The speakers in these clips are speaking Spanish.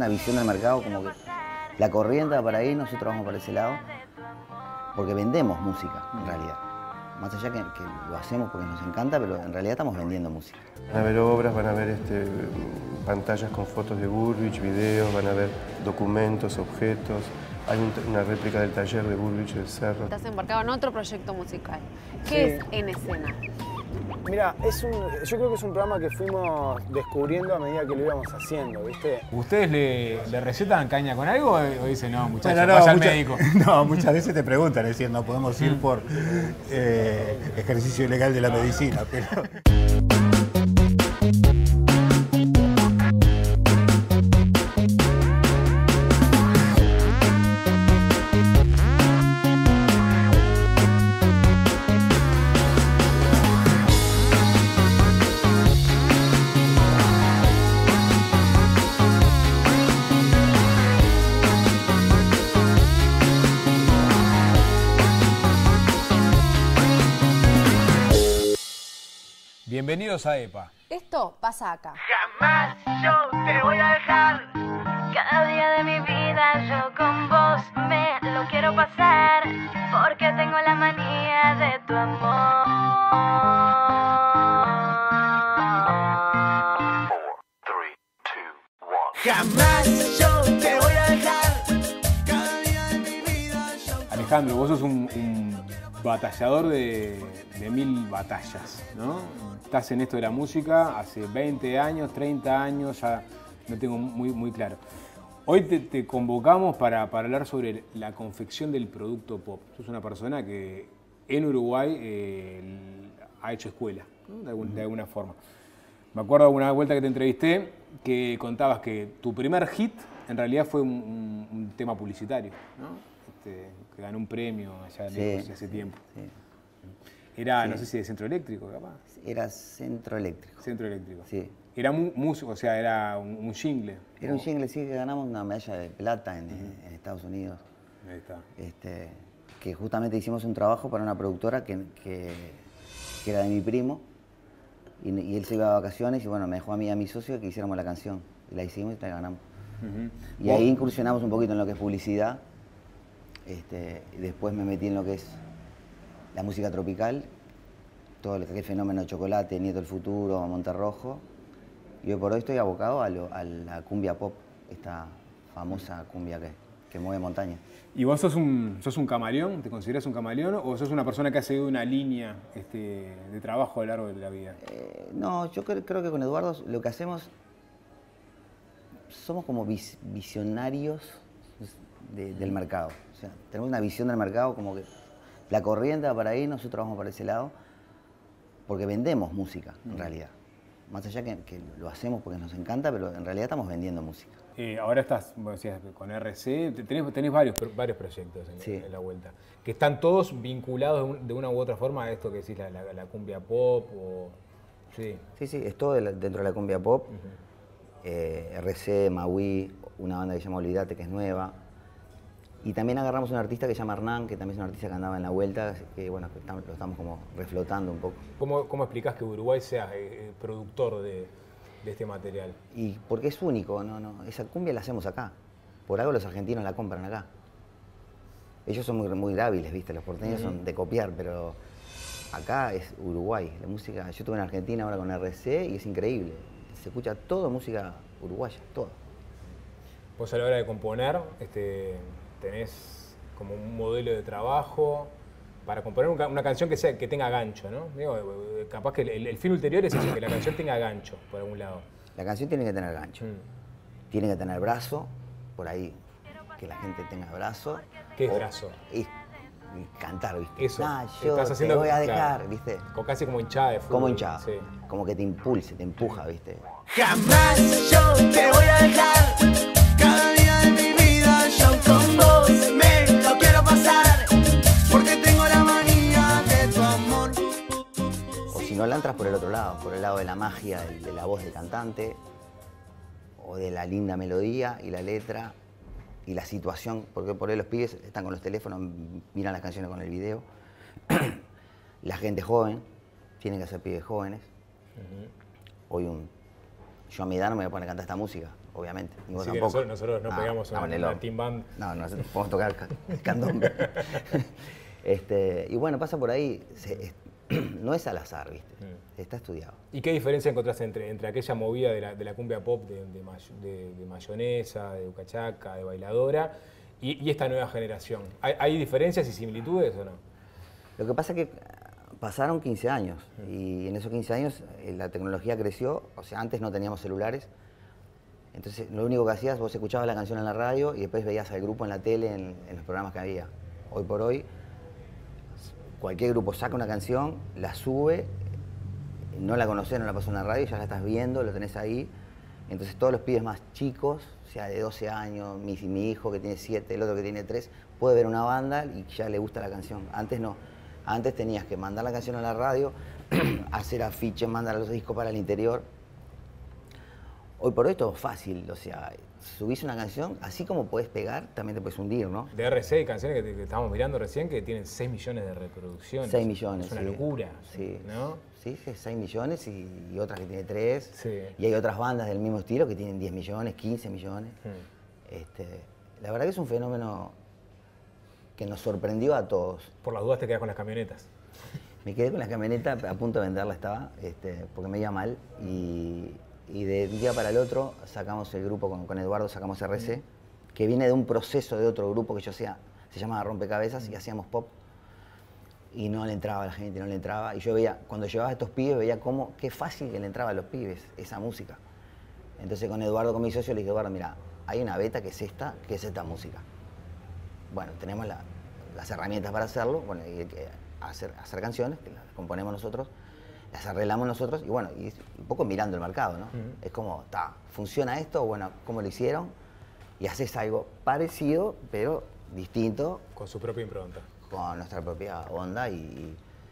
una visión del mercado como que la corriente va para ahí, nosotros vamos para ese lado, porque vendemos música en realidad. Más allá que lo hacemos porque nos encanta, pero en realidad estamos vendiendo música. Van a ver obras, van a ver pantallas con fotos de Bullrich, videos, van a ver documentos, objetos. Hay una réplica del taller de Bullrich del Cerro. Estás embarcado en otro proyecto musical. ¿Qué es En Escena? Mira, yo creo que es un programa que fuimos descubriendo a medida que lo íbamos haciendo, ¿viste? ¿Ustedes le recetan caña con algo o dicen, no, muchachos, Bueno, vaya al médico? No, muchas veces te preguntan, es decir, no podemos ir por ejercicio ilegal de la medicina, pero... Bienvenidos a EPA. Esto pasa acá. Jamás yo te voy a dejar. Cada día de mi vida yo con vos me lo quiero pasar, porque tengo la manía de tu amor. 4, 3, 2, 1. Jamás yo te voy a dejar. Cada día de mi vida yo... Alejandro, vos sos un batallador de 1000 batallas, ¿no? Estás en esto de la música hace 20 años, 30 años, ya no tengo muy claro. Hoy te convocamos para hablar sobre la confección del producto pop. Sos una persona que en Uruguay ha hecho escuela, ¿no? de alguna forma. Me acuerdo de una vuelta que te entrevisté que contabas que tu primer hit en realidad fue un tema publicitario, ¿no? Que ganó un premio allá lejos, hace tiempo. Sí. Era, Sí. no sé si de Centro Eléctrico, capaz. Era Centro Eléctrico. Centro Eléctrico. Sí. Era músico, o sea, era un jingle. Era un jingle, sí, que ganamos una medalla de plata en Estados Unidos. Ahí está. Que justamente hicimos un trabajo para una productora que era de mi primo, y él se iba de vacaciones y bueno, me dejó a mí y a mi socio que hiciéramos la canción. Y la hicimos y la ganamos. Y ahí incursionamos un poquito en lo que es publicidad. Y después me metí en lo que es la música tropical, todo lo que es el fenómeno de Chocolate, Nieto del Futuro, Monterrojo. Y hoy por hoy estoy abocado a la cumbia pop, esta famosa cumbia que mueve montaña. ¿Y vos sos un camaleón? ¿Te considerás un camaleón? ¿O sos una persona que ha seguido una línea de trabajo a lo largo de la vida? No, yo creo que con Eduardo lo que hacemos, somos como visionarios del mercado. O sea, tenemos una visión del mercado como que la corriente va para ahí, nosotros vamos para ese lado, porque vendemos música en realidad. Más allá que lo hacemos porque nos encanta, pero en realidad estamos vendiendo música. Ahora estás, bueno, decías, con RC, tenés varios proyectos en la vuelta, que están todos vinculados de una u otra forma a esto que decís, la cumbia pop o... Sí, sí, es todo dentro de la cumbia pop. RC, Maui, una banda que se llama Olvídate, que es nueva. Y también agarramos un artista que se llama Hernán, que también es un artista que andaba en la vuelta, que bueno, lo estamos como reflotando un poco. ¿Cómo explicás que Uruguay sea productor de este material? Y porque es único, esa cumbia la hacemos acá. Por algo los argentinos la compran acá. Ellos son muy hábiles, ¿viste? Los porteños son de copiar, pero acá es Uruguay. La música, yo estuve en Argentina ahora con RC y es increíble. Se escucha toda música uruguaya, toda. Vos a la hora de componer, tenés como un modelo de trabajo para componer una canción que tenga gancho, ¿no? Digo, capaz que el fin ulterior es eso, que la canción tenga gancho, por algún lado. La canción tiene que tener gancho. Tiene que tener brazo, por ahí, que la gente tenga brazo. ¿Qué es brazo? Y cantar, ¿viste? Eso. Yo estás haciendo, te voy a dejar, claro, ¿viste? Casi como hinchada de fútbol. Como hinchada. Sí. Como que te impulse, te empuja, ¿viste? Jamás yo te voy a dejar. Cada día de mi vida yo con vos me lo quiero pasar, porque tengo la manía de tu amor. O si no, la entras por el otro lado, por el lado de la magia de la voz del cantante, o de la linda melodía y la letra y la situación, porque por ahí los pibes están con los teléfonos, miran las canciones con el video. La gente joven, tienen que ser pibes jóvenes. Hoy yo a mi edad no me voy a poner a cantar esta música, obviamente. Y vos Así que tampoco. nosotros no pegamos una team band. No, nosotros podemos tocar candombe. Y bueno, pasa por ahí. No es al azar, ¿viste? Está estudiado. ¿Y qué diferencia encontraste entre aquella movida de la cumbia pop de Mayonesa, de Ucachaca, de Bailadora, y esta nueva generación? ¿Hay diferencias y similitudes o no? Lo que pasa es que pasaron 15 años y en esos 15 años la tecnología creció. O sea, antes no teníamos celulares. Entonces, lo único que hacías, vos escuchabas la canción en la radio y después veías al grupo en la tele, en los programas que había. Hoy por hoy, cualquier grupo saca una canción, la sube, no la conoces, no la pasó en la radio, ya la estás viendo, lo tenés ahí. Entonces todos los pibes más chicos, o sea, de 12 años, mi hijo que tiene 7, el otro que tiene 3, puede ver una banda y ya le gusta la canción. Antes no. Antes tenías que mandar la canción a la radio, hacer afiches, mandar los discos para el interior. Hoy por hoy todo es fácil, o sea, subís una canción, así como podés pegar, también te puedes hundir, ¿no? De RC hay canciones que estábamos mirando recién que tienen 6 millones de reproducciones. 6 millones, es una sí. locura, sí. ¿no? Sí, 6 millones y otras que tiene 3. Sí. Y hay otras bandas del mismo estilo que tienen 10 millones, 15 millones. La verdad que es un fenómeno que nos sorprendió a todos. Por las dudas te quedas con las camionetas. Me quedé con la camioneta, a punto de venderla estaba, porque me iba mal. Y de un día para el otro sacamos el grupo con Eduardo, sacamos RC, que viene de un proceso de otro grupo que yo hacía, se llamaba Rompecabezas, y hacíamos pop. Y no le entraba a la gente, no le entraba. Y yo veía, cuando llevaba a estos pibes, veía qué fácil que le entraba a los pibes esa música. Entonces con Eduardo, con mi socio, le dije, Eduardo, mira, hay una beta que es esta música. Bueno, tenemos las herramientas para hacerlo, bueno, y hacer canciones, que las componemos nosotros, las arreglamos nosotros, y bueno, y un poco mirando el mercado, ¿no? Es como, ¿funciona esto? Bueno, ¿cómo lo hicieron? Y haces algo parecido, pero distinto. Con su propia impronta. Con nuestra propia onda y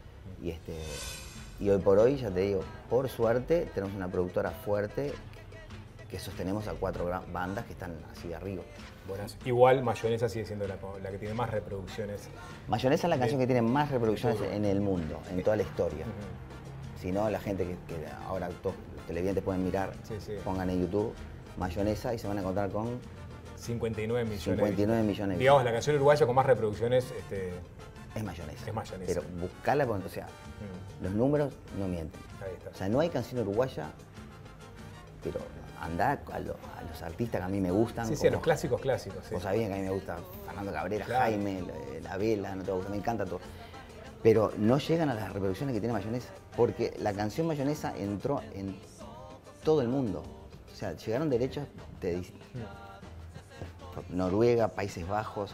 hoy por hoy, ya te digo, por suerte, tenemos una productora fuerte que sostenemos a 4 bandas que están así de arriba. Buenas. Igual Mayonesa sigue siendo la que tiene más reproducciones. Mayonesa es la canción que tiene más reproducciones en el mundo, en toda la historia. Si no, la gente que ahora todos los televidentes pueden mirar, pongan en YouTube Mayonesa y se van a encontrar con 59 millones. 59 millones. Digamos, la canción uruguaya con más reproducciones es Mayonesa. Es Mayonesa. Pero buscarla, o sea, los números no mienten. Ahí está. O sea, no hay canción uruguaya, pero andá a los artistas que a mí me gustan. Sí, a los clásicos. Sí. Vos sabías que a mí me gusta Fernando Cabrera, claro. Jaime, La Vela, no te gusta, me encanta todo. Pero no llegan a las reproducciones que tiene Mayonesa, porque la canción Mayonesa entró en todo el mundo. O sea, llegaron derechos de Noruega, Países Bajos,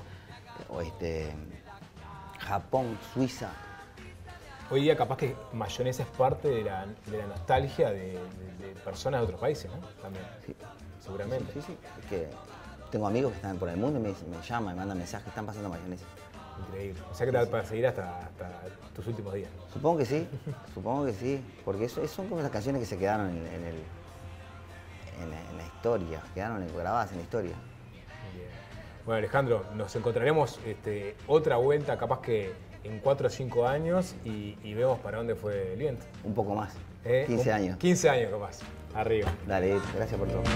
Japón, Suiza. Hoy día capaz que Mayonesa es parte de la nostalgia de personas de otros países, ¿no? También, Sí. seguramente. Sí. Es que tengo amigos que están por el mundo y me llaman, me mandan mensajes, están pasando Mayonesa. Increíble. O sea que te va a perseguir hasta tus últimos días. Supongo que sí, porque son como las canciones que se quedaron en la historia, quedaron grabadas en la historia. Bien. Bueno, Alejandro, nos encontraremos otra vuelta, capaz que en 4 o 5 años, y vemos para dónde fue el viento. Un poco más, 15 años. 15 años capaz, arriba. Dale, gracias por todo.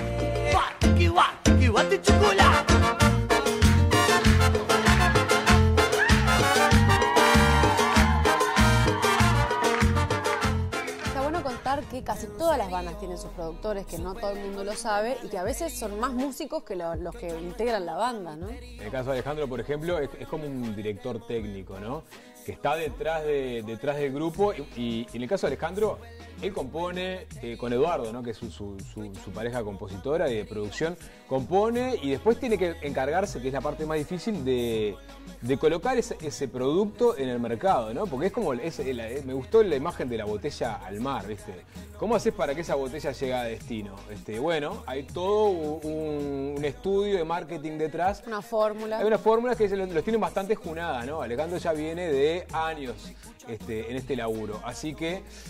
Que casi todas las bandas tienen sus productores, que no todo el mundo lo sabe y que a veces son más músicos que los que integran la banda, ¿no? En el caso de Alejandro, por ejemplo, es como un director técnico, ¿no? Que está detrás del grupo y en el caso de Alejandro, él compone con Eduardo, ¿no? Que es su pareja compositora y de producción, compone y después tiene que encargarse, que es la parte más difícil, de colocar ese producto en el mercado, ¿no? Porque es como, me gustó la imagen de la botella al mar, ¿viste? ¿Cómo haces para que esa botella llegue a destino? Bueno, hay todo un estudio de marketing detrás. Una fórmula. Hay unas fórmulas que los tienen bastante junadas, ¿no? Alejandro ya viene de años en este laburo. Así que,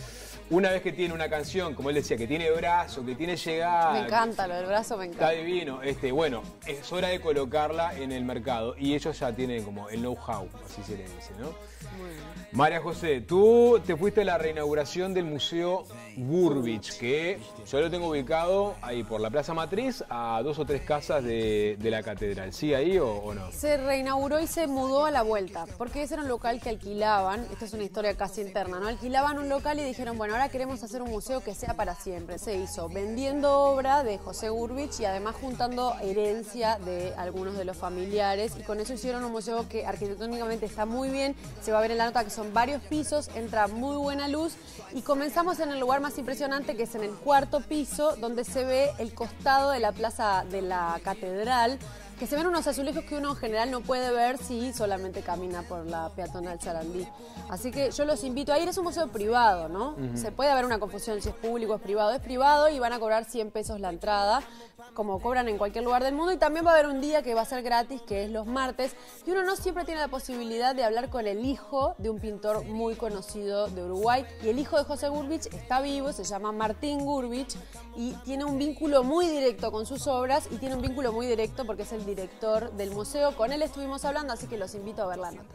una vez que tiene una canción, como él decía, que tiene brazo, que tiene llegada... Me encanta, lo del brazo me encanta. Está divino. Bueno, es hora de colocarla en el mercado y ellos ya tienen como el know-how, así se le dice, ¿no? Muy bien. María José, tú te fuiste a la reinauguración del Museo Burbich, que yo lo tengo ubicado ahí por la Plaza Matriz, a 2 o 3 casas de la catedral. ¿Sí ahí o no? Se reinauguró y se mudó a la vuelta, porque ese era un local que alquilaban, esta es una historia casi interna, ¿no? Alquilaban un local y dijeron, bueno, ahora queremos hacer un museo que sea para siempre. Se hizo vendiendo obra de José Burbich y además juntando herencia de algunos de los familiares, y con eso hicieron un museo que arquitectónicamente está muy bien. Se va a ver en la nota que son varios pisos, entra muy buena luz, y comenzamos en el lugar más impresionante, que es en el 4º piso, donde se ve el costado de la plaza de la catedral, que se ven unos azulejos que uno en general no puede ver si solamente camina por la peatonal Sarandí. Así que yo los invito a ir. Es un museo privado, ¿no? Se puede haber una confusión si es público o es privado. Es privado y van a cobrar 100 pesos la entrada, como cobran en cualquier lugar del mundo. Y también va a haber un día que va a ser gratis, que es los martes. Y uno no siempre tiene la posibilidad de hablar con el hijo de un pintor muy conocido de Uruguay. Y el hijo de José Burbich está vivo, se llama Martín Burbich, y tiene un vínculo muy directo con sus obras, y tiene un vínculo muy directo porque es el director del museo. Con él estuvimos hablando, así que los invito a ver la nota.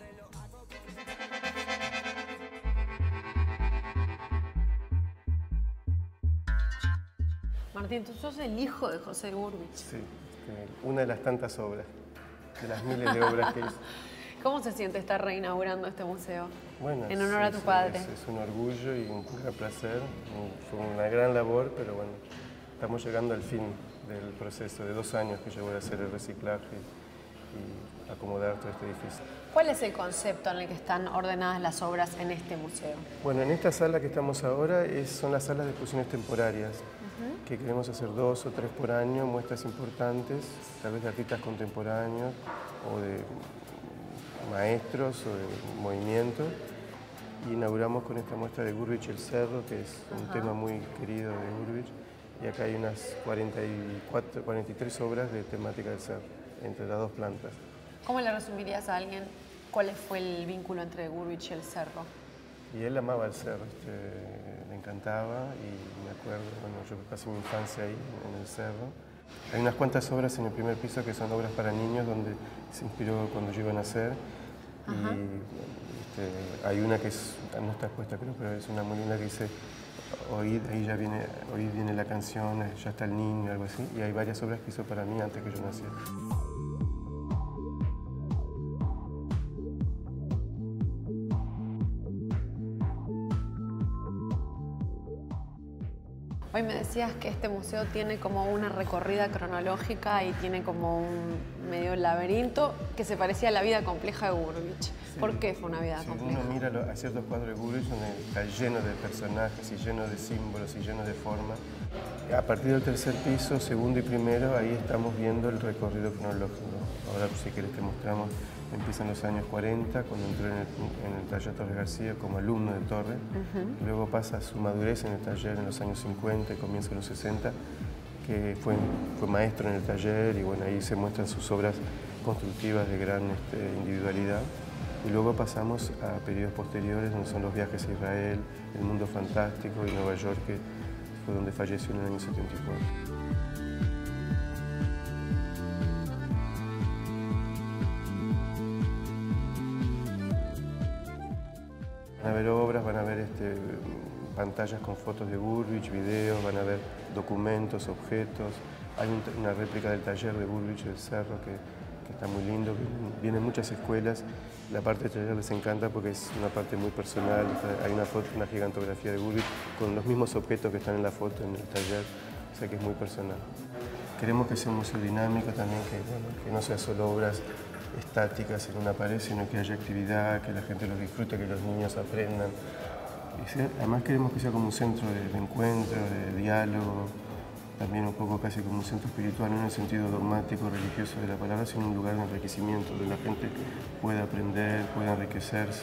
Martín, tú sos el hijo de José Burbich. Sí, una de las tantas obras, de las miles de obras que hizo. ¿Cómo se siente estar reinaugurando este museo? Bueno, en honor a tu padre. Es un orgullo y un gran placer. Fue una gran labor, pero bueno, estamos llegando al fin del proceso de 2 años que llevó a hacer el reciclaje y acomodar todo este edificio. ¿Cuál es el concepto en el que están ordenadas las obras en este museo? Bueno, en esta sala que estamos ahora son las salas de exposiciones temporarias, que queremos hacer 2 o 3 por año, muestras importantes, tal vez de artistas contemporáneos o de maestros o de movimientos. Y inauguramos con esta muestra de Burbich El Cerro, que es un tema muy querido de Burbich. Y acá hay unas 43 obras de temática del cerro, entre las 2 plantas. ¿Cómo le resumirías a alguien cuál fue el vínculo entre Burbich y el cerro? Y él amaba el cerro, le encantaba, y me acuerdo, bueno, yo pasé mi infancia ahí, en el cerro. Hay unas cuantas obras en el primer piso que son obras para niños, donde se inspiró cuando yo iba a nacer. Y hay una que no está expuesta, creo, pero es una muy linda que dice, oíd, ahí ya viene, oíd viene la canción, ya está el niño, algo así. Y hay varias obras que hizo para mí antes que yo naciera. Hoy me decías que este museo tiene como una recorrida cronológica y tiene como un medio laberinto que se parecía a la vida compleja de Burbich. Sí. ¿Por qué fue una vida compleja? Uno mira a ciertos cuadros de Burbich donde está lleno de personajes y lleno de símbolos y lleno de formas. A partir del 3er piso, 2º y 1º, ahí estamos viendo el recorrido cronológico. Ahora, si querés, te mostramos. Empieza en los años 40, cuando entró en el taller Torres García como alumno de Torres. Luego pasa a su madurez en el taller en los años 50 y comienza en los 60, que fue maestro en el taller, y bueno, ahí se muestran sus obras constructivas de gran individualidad. Y luego pasamos a periodos posteriores, donde son los viajes a Israel, el mundo fantástico y Nueva York, que fue donde falleció en el año 74. Van a ver obras, van a ver pantallas con fotos de Burbich, videos, van a ver documentos, objetos. Hay una réplica del taller de Burbich del Cerro que está muy lindo. Vienen muchas escuelas. La parte del taller les encanta porque es una parte muy personal. Hay una gigantografía de Burbich con los mismos objetos que están en la foto en el taller, o sea que es muy personal. Queremos que sea un museo dinámico también, que no sea solo obras estáticas en una pared, sino que haya actividad, que la gente los disfrute, que los niños aprendan. Además queremos que sea como un centro de encuentro, de diálogo, también un poco casi como un centro espiritual, no en el sentido dogmático, religioso de la palabra, sino un lugar de enriquecimiento, donde la gente pueda aprender, pueda enriquecerse.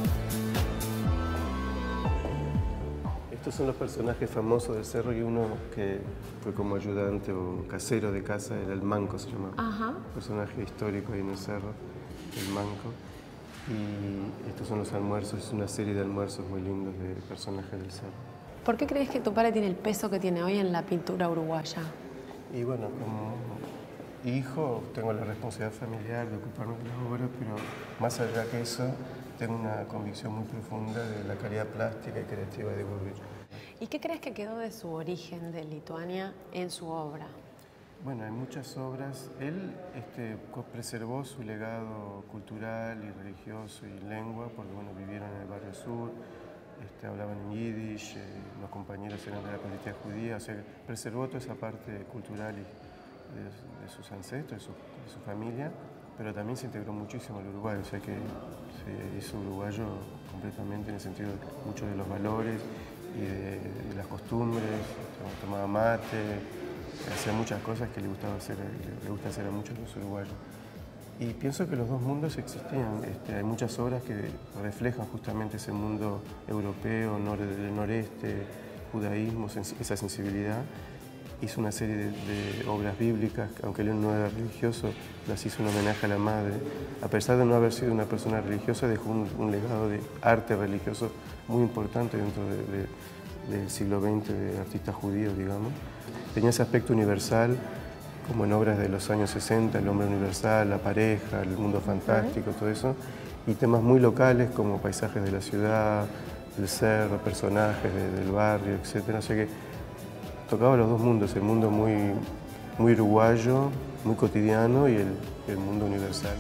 Estos son los personajes famosos del cerro, y uno que fue como ayudante o casero de casa era el Manco, se llamaba. Un personaje histórico ahí en el cerro, el Manco. Y estos son los almuerzos, es una serie de almuerzos muy lindos de personajes del cerro. ¿Por qué crees que tu padre tiene el peso que tiene hoy en la pintura uruguaya? Y bueno, como hijo tengo la responsabilidad familiar de ocuparme de la obra, pero más allá que eso, tengo una convicción muy profunda de la calidad plástica y creativa de Gurvich. ¿Y qué crees que quedó de su origen de Lituania en su obra? Bueno, hay muchas obras. Él preservó su legado cultural y religioso y lengua, porque bueno, vivieron en el barrio sur, hablaban en yiddish, los compañeros eran de la comunidad judía, o sea, preservó toda esa parte cultural de sus ancestros, de su familia, pero también se integró muchísimo al Uruguay, o sea que se hizo uruguayo completamente en el sentido de muchos de los valores y de las costumbres, tomaba mate, hacía muchas cosas que le gusta hacer a muchos de los uruguayos. Y pienso que los dos mundos existían. Hay muchas obras que reflejan justamente ese mundo europeo, del noreste, judaísmo, esa sensibilidad. Hizo una serie de obras bíblicas, aunque él no era religioso, las hizo un homenaje a la madre. A pesar de no haber sido una persona religiosa, dejó un legado de arte religioso muy importante dentro del siglo XX, de artistas judíos, digamos. Tenía ese aspecto universal, como en obras de los años 60, el hombre universal, la pareja, el mundo fantástico, todo eso, y temas muy locales como paisajes de la ciudad, el cerro, personajes del barrio, etc. O sea que tocaba los dos mundos, el mundo muy uruguayo, muy cotidiano, y el mundo universal.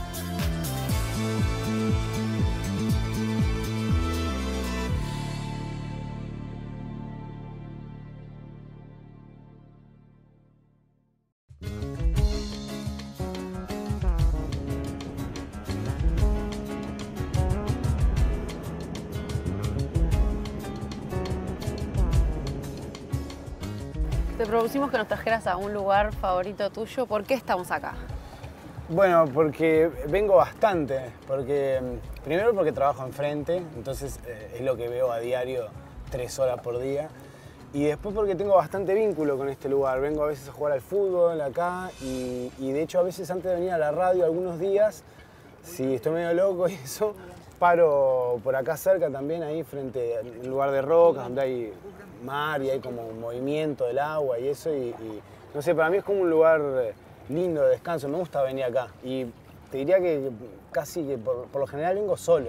Te propusimos que nos trajeras a un lugar favorito tuyo. ¿Por qué estamos acá? Bueno, porque vengo bastante, primero porque trabajo enfrente, entonces es lo que veo a diario 3 horas por día, y después porque tengo bastante vínculo con este lugar. Vengo a veces a jugar al fútbol acá y de hecho a veces antes de venir a la radio algunos días, si estoy medio loco y eso, paro por acá cerca también, ahí frente al lugar de rocas, donde hay mar y hay como un movimiento del agua y eso, y no sé, para mí es como un lugar lindo de descanso, me gusta venir acá, y te diría que casi que por lo general vengo solo.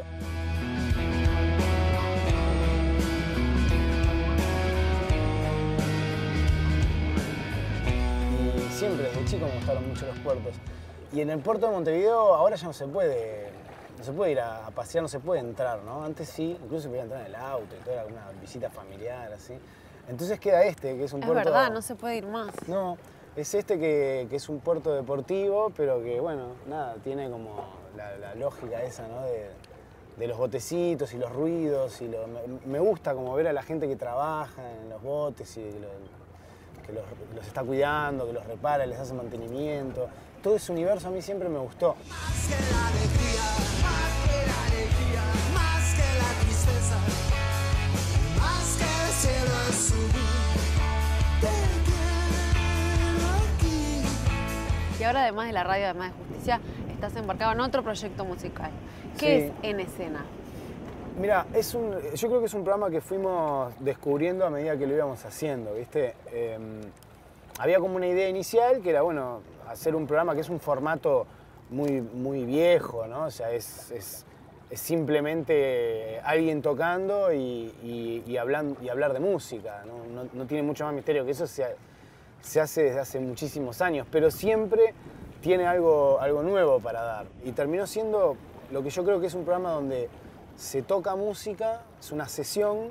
Y siempre desde chico me gustaron mucho los puertos, y en el puerto de Montevideo ahora ya no se puede ir a pasear, no se puede entrar, ¿no? Antes sí, incluso se podía entrar en el auto y todo, era una visita familiar, así. Entonces queda que es un puerto... Es verdad, no se puede ir más. No, es que es un puerto deportivo, pero que, bueno, nada, tiene como la lógica esa, ¿no? De los botecitos y los ruidos, me gusta como ver a la gente que trabaja en los botes y que los está cuidando, que los repara, les hace mantenimiento. Todo ese universo a mí siempre me gustó. Más que la alegría, más que la tristeza, más que el cielo azul, te quiero aquí. Y ahora, además de la radio, además de Justicia, estás embarcado en otro proyecto musical. ¿Qué es En Escena? Mira, yo creo que es un programa que fuimos descubriendo a medida que lo íbamos haciendo, ¿viste? Había como una idea inicial que era, bueno, hacer un programa que es un formato muy viejo, ¿no? O sea, es simplemente alguien tocando y hablar de música, ¿no? No tiene mucho más misterio que eso, se hace desde hace muchísimos años, pero siempre tiene algo nuevo para dar. Y terminó siendo lo que yo creo que es un programa donde se toca música, es una sesión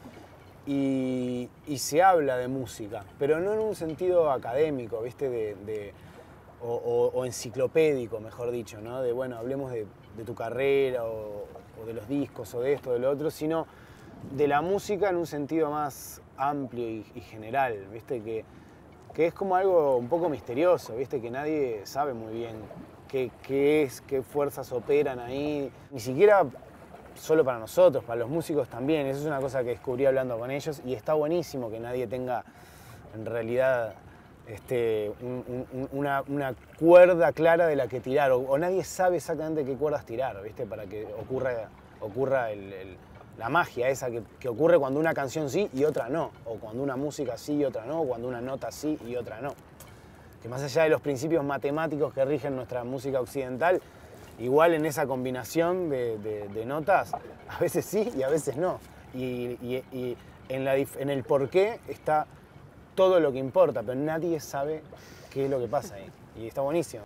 y se habla de música, pero no en un sentido académico, ¿viste? O enciclopédico, mejor dicho, ¿no? De, bueno, hablemos de tu carrera o de los discos o de esto o de lo otro, sino de la música en un sentido más amplio y general, ¿viste? Que es como algo un poco misterioso, ¿viste? Que nadie sabe muy bien qué fuerzas operan ahí, ni siquiera solo para nosotros, para los músicos también. Eso es una cosa que descubrí hablando con ellos, y está buenísimo que nadie tenga en realidad una cuerda clara de la que tirar, o nadie sabe exactamente qué cuerdas tirar, ¿viste? Para que ocurra la magia esa que ocurre cuando una canción sí y otra no, o cuando una música sí y otra no, o cuando una nota sí y otra no. Que más allá de los principios matemáticos que rigen nuestra música occidental, igual en esa combinación de notas, a veces sí y a veces no. Y en el porqué está todo lo que importa, pero nadie sabe qué es lo que pasa ahí. Y está buenísimo.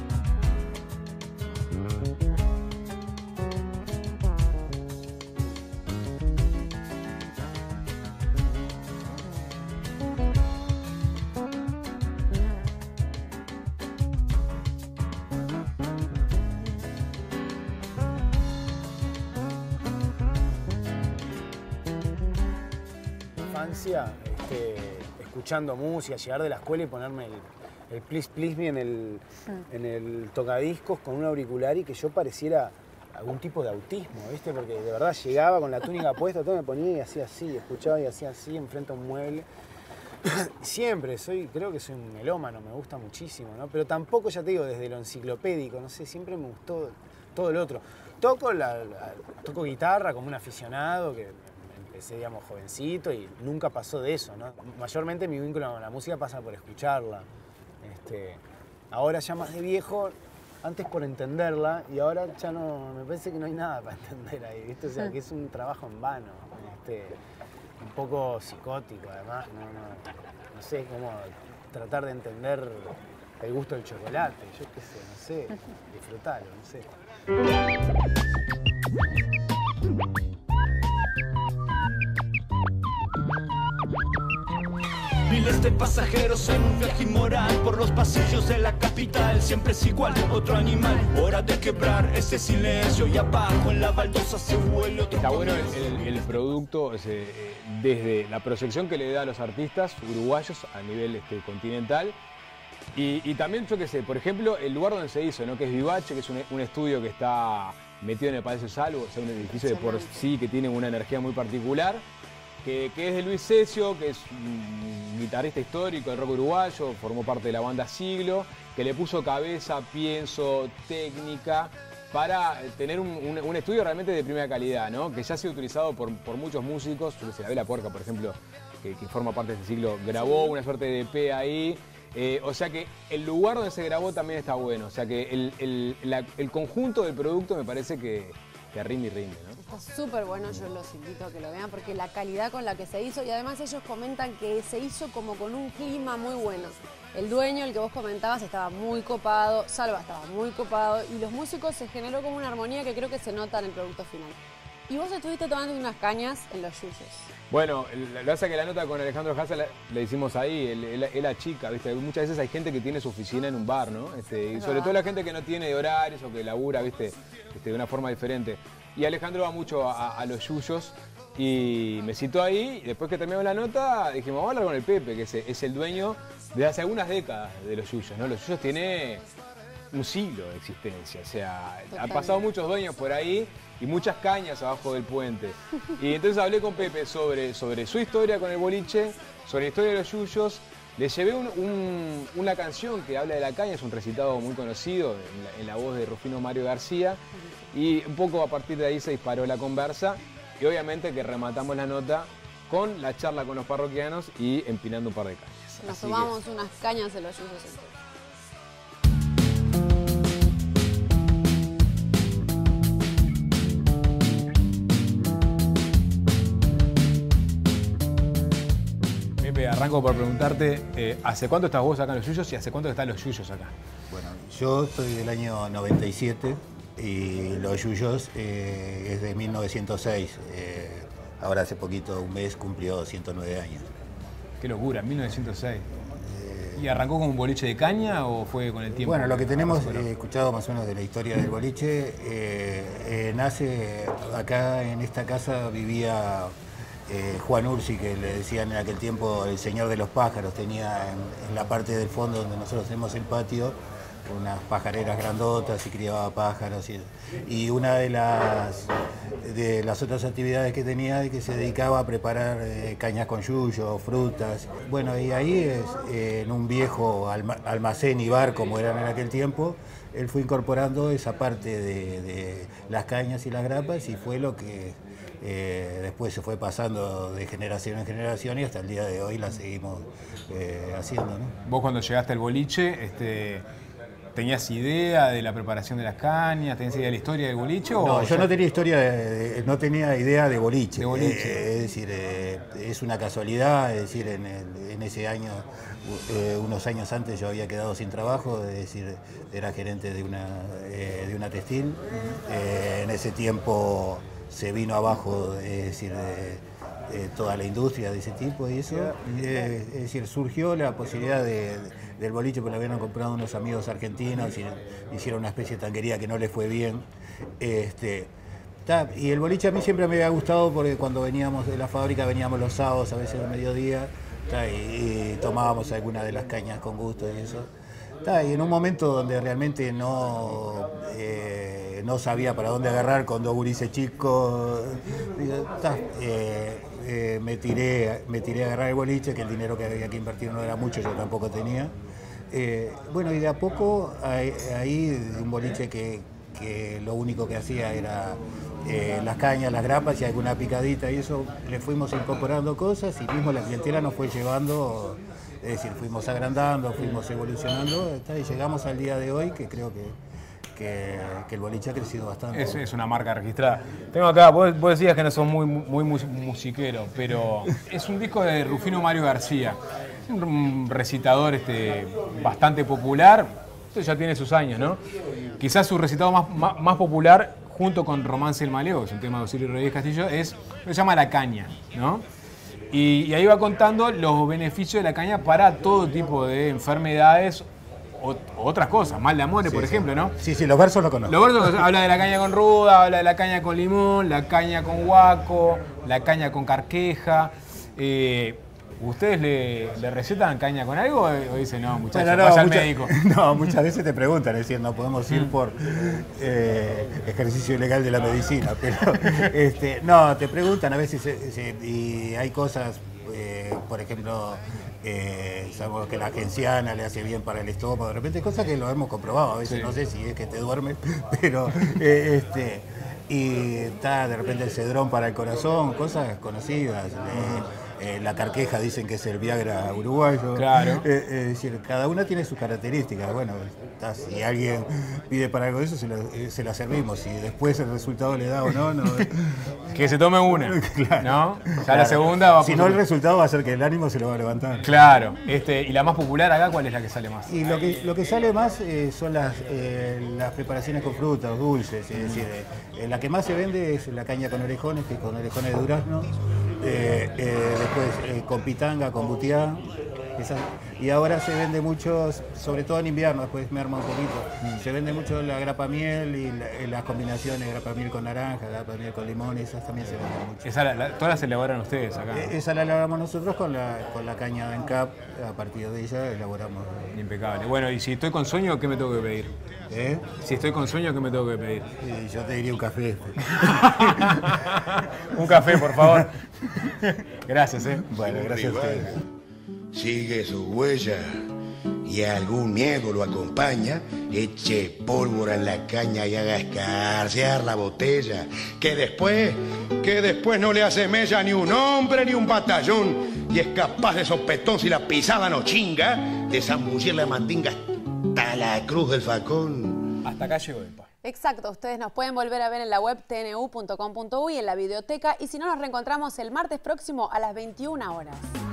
Escuchando música, llegar de la escuela y ponerme el Please Please Me en el tocadiscos con un auricular y que yo pareciera algún tipo de autismo, ¿viste? Porque de verdad llegaba con la túnica puesta, todo me ponía y hacía así, escuchaba y hacía así enfrente a un mueble. Siempre creo que soy un melómano, me gusta muchísimo, ¿no? Pero tampoco, ya te digo, desde lo enciclopédico, no sé, siempre me gustó todo lo otro. Toco guitarra como un aficionado que empecé, digamos, jovencito y nunca pasó de eso, ¿no? Mayormente mi vínculo con la música pasa por escucharla. Ahora ya más de viejo, antes por entenderla y ahora ya no, me parece que no hay nada para entender ahí, ¿viste? O sea, que es un trabajo en vano, un poco psicótico además, no sé cómo tratar de entender el gusto del chocolate, yo qué sé, no sé, disfrutarlo, no sé. Miles de pasajeros en un viaje inmoral por los pasillos de la capital. Siempre es igual, otro animal. Hora de quebrar ese silencio y abajo en la baldosa se huele otro. Está bueno el producto desde la proyección que le da a los artistas uruguayos a nivel continental. Y también, yo qué sé, por ejemplo, el lugar donde se hizo, ¿no? Que es Vivace, que es un estudio que está metido en el Palacio Salvo, o sea, un edificio de por sí que tiene una energía muy particular. Que es de Luis Cesio, que es un guitarrista histórico del rock uruguayo, formó parte de la banda Siglo, que le puso cabeza, pienso, técnica, para tener un estudio realmente de primera calidad, ¿no? Que ya ha sido utilizado por muchos músicos. Yo que sé, la Vela Puerca, por ejemplo, que forma parte de este siglo, grabó una suerte de EP ahí. O sea que el lugar donde se grabó también está bueno. O sea que el conjunto del producto me parece que rinde y rinde, ¿no? Está súper bueno, yo los invito a que lo vean porque la calidad con la que se hizo, y además ellos comentan que se hizo como con un clima muy bueno. El dueño, el que vos comentabas, estaba muy copado, Salva estaba muy copado y los músicos se generó como una armonía que creo que se nota en el producto final. Y vos estuviste tomando unas cañas en los yuyos. Bueno, lo que pasa es que la nota con Alejandro Haza la hicimos ahí, él la chica, ¿viste? Muchas veces hay gente que tiene su oficina en un bar, ¿no? Y sobre todo la gente que no tiene horarios o que labura, ¿viste? De una forma diferente. Y Alejandro va mucho a los yuyos y me citó ahí, y después que terminamos la nota dijimos, vamos a hablar con el Pepe, que es el dueño de hace algunas décadas de los yuyos, ¿no? Los yuyos tiene un siglo de existencia, o sea, han pasado muchos dueños por ahí y muchas cañas abajo del puente. Y entonces hablé con Pepe sobre su historia con el boliche, sobre la historia de los yuyos. Le llevé una canción que habla de la caña, es un recitado muy conocido en la voz de Rufino Mario García, y un poco a partir de ahí se disparó la conversa, y obviamente que rematamos la nota con la charla con los parroquianos y empinando un par de cañas. Nos tomamos unas cañas de los yuyos entonces. Arranco por preguntarte, ¿hace cuánto estás vos acá en los yuyos y hace cuánto están los yuyos acá? Bueno, yo estoy del año 97 y los yuyos es de 1906. Ahora hace poquito, un mes, cumplió 109 años. Qué locura, 1906. ¿Y arrancó con un boliche de caña o fue con el tiempo? Bueno, lo que tenemos escuchado más o menos de la historia del boliche, nace acá en esta casa, vivía Juan Ursi, que le decían en aquel tiempo el señor de los pájaros. Tenía en la parte del fondo donde nosotros tenemos el patio unas pajareras grandotas y criaba pájaros. Y una de las otras actividades que tenía es que se dedicaba a preparar cañas con yuyo, frutas. Bueno, y ahí en un viejo almacén y bar como eran en aquel tiempo, él fue incorporando esa parte de las cañas y las grapas y fue lo que después se fue pasando de generación en generación y hasta el día de hoy la seguimos haciendo, ¿no? Vos cuando llegaste al boliche, ¿tenías idea de la preparación de las cañas? ¿Tenías idea de la historia del boliche? No, yo no tenía no tenía idea de boliche. Es decir, es una casualidad, es decir, en ese año, unos años antes yo había quedado sin trabajo, es decir, era gerente de una textil. En ese tiempo se vino abajo, es decir, toda la industria de ese tipo y eso. Es decir, surgió la posibilidad del boliche, porque lo habían comprado unos amigos argentinos y hicieron una especie de tanquería que no les fue bien. Y el boliche a mí siempre me había gustado porque cuando veníamos de la fábrica veníamos los sábados, a veces al mediodía, y tomábamos alguna de las cañas con gusto y eso. Y en un momento donde realmente no sabía para dónde agarrar, con 2 gurises chicos, me tiré a agarrar el boliche, que el dinero que había que invertir no era mucho, yo tampoco tenía. Bueno, y de a poco, ahí un boliche que lo único que hacía era las cañas, las grapas y alguna picadita, y eso le fuimos incorporando cosas y mismo la clientela nos fue llevando. Es decir, fuimos agrandando, fuimos evolucionando y llegamos al día de hoy, que creo que el boliche ha crecido bastante. Es una marca registrada. Tengo acá, vos decías que no sos muy musiquero, pero es un disco de Rufino Mario García, un recitador bastante popular. Esto ya tiene sus años, ¿no? Quizás su recitado más popular, junto con Romance del Maleo, que es un tema de Auxilio Rodríguez Castillo, se llama La Caña, ¿no? Y ahí va contando los beneficios de la caña para todo tipo de enfermedades o otras cosas, mal de amores, por ejemplo, ¿no? Sí, los versos lo conozco. Los versos habla de la caña con ruda, habla de la caña con limón, la caña con guaco, la caña con carqueja. ¿Ustedes le recetan caña con algo o dicen, no, muchachos, pasa al médico? No, muchas veces te preguntan, es decir, no podemos ir por ejercicio ilegal de la medicina, pero no, te preguntan a veces, y hay cosas, por ejemplo, sabemos que la genciana le hace bien para el estómago, de repente cosas que lo hemos comprobado, a veces no sé si es que te duermes, pero y está de repente el cedrón para el corazón, cosas conocidas. La carqueja dicen que es el Viagra uruguayo. Claro. Es decir, cada una tiene sus características. Bueno, si alguien pide para algo de eso, se la servimos. Si después el resultado le da o no. Que se tome una. Claro. ¿No? Ya claro. La segunda va a... Si no, el resultado va a ser que el ánimo se lo va a levantar. Claro. ¿Y la más popular acá cuál es la que sale más? Y lo que sale más son las preparaciones con frutas, dulces. Es decir, la que más se vende es la caña con orejones, que es con orejones de durazno. Después con pitanga, con butiá, y ahora se vende mucho, sobre todo en invierno, después merma un poquito, se vende mucho la grapa miel y las combinaciones, grapa miel con naranja, grapa miel con limón, esas también se venden mucho. ¿Todas las elaboran ustedes acá? Esa la elaboramos nosotros con la caña de Encap, a partir de ella elaboramos. Impecable. Bueno, y si estoy con sueño, ¿qué me tengo que pedir? Si estoy con sueño, ¿qué me tengo que pedir? Yo te diría un café. Un café, por favor. Gracias, Bueno, gracias a ustedes. Sigue su huella y algún miedo lo acompaña, eche pólvora en la caña y haga escarcear la botella, que después no le hace mella ni un hombre ni un batallón, y es capaz de sopetón si la pisada no chinga, de zambullir la mandinga hasta la cruz del facón. Hasta acá llegó el pa. Exacto, ustedes nos pueden volver a ver en la web tnu.com.uy, en la videoteca, y si no, nos reencontramos el martes próximo a las 21 horas.